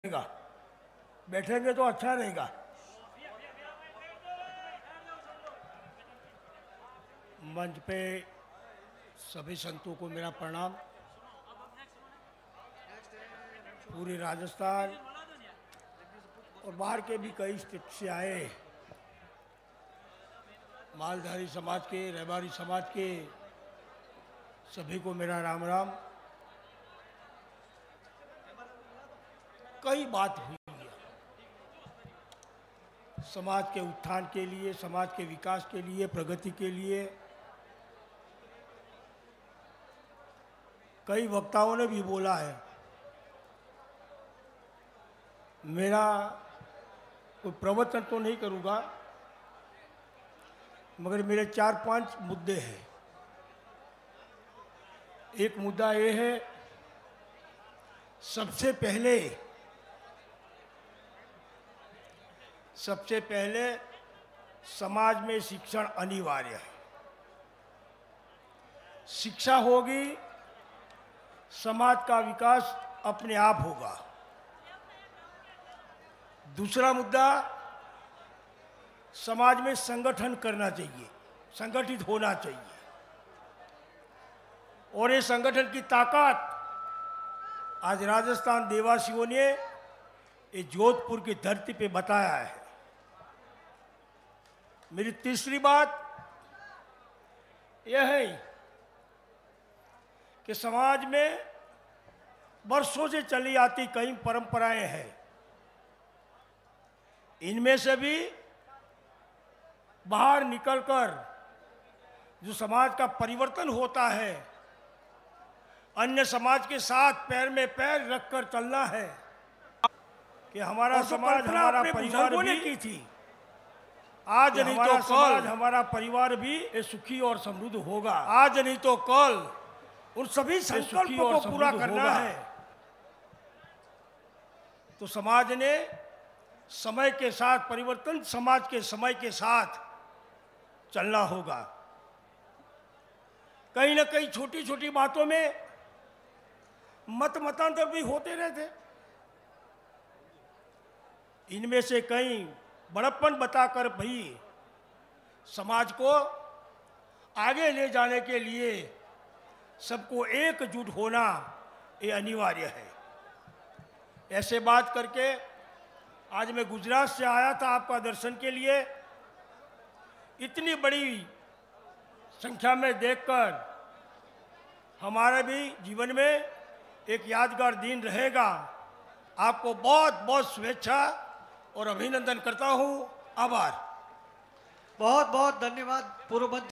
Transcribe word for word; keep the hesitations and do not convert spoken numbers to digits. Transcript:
रहेगा, बैठेंगे तो अच्छा रहेगा। मंच पे सभी संतों को मेरा प्रणाम। पूरे राजस्थान और बाहर के भी कई स्टेट से आए मालधारी समाज के, रहबारी समाज के सभी को मेरा राम राम। कई बात हुई है समाज के उत्थान के लिए, समाज के विकास के लिए, प्रगति के लिए। कई वक्ताओं ने भी बोला है। मेरा कोई प्रवचन तो नहीं करूँगा, मगर मेरे चार पांच मुद्दे हैं। एक मुद्दा ये है, सबसे पहले सबसे पहले समाज में शिक्षण अनिवार्य है। शिक्षा होगी, समाज का विकास अपने आप होगा। दूसरा मुद्दा, समाज में संगठन करना चाहिए, संगठित होना चाहिए। और ये संगठन की ताकत आज राजस्थान देवासियों ने ये जोधपुर की धरती पे बताया है। मेरी तीसरी बात यह है कि समाज में वर्षों से चली आती कई परंपराएं हैं। इनमें से भी बाहर निकलकर जो समाज का परिवर्तन होता है, अन्य समाज के साथ पैर में पैर रखकर चलना है कि हमारा समाज, हमारा परिवार भी की थी। आज नहीं तो कल हमारा परिवार भी सुखी और समृद्ध होगा। आज नहीं तो कल उन सभी संकल्पों को पूरा करना है। तो समाज ने समय के साथ, परिवर्तन समाज के समय के साथ चलना होगा। कहीं ना कहीं छोटी छोटी बातों में मत मतांतर भी होते रहते। इनमें से कई बड़प्पन बताकर भी समाज को आगे ले जाने के लिए सबको एकजुट होना ये अनिवार्य है। ऐसे बात करके आज मैं गुजरात से आया था आपका दर्शन के लिए। इतनी बड़ी संख्या में देखकर हमारे भी जीवन में एक यादगार दिन रहेगा। आपको बहुत बहुत शुभेच्छा और अभिनंदन करता हूं। आभार। बहुत बहुत धन्यवाद पूर्व मंत्री।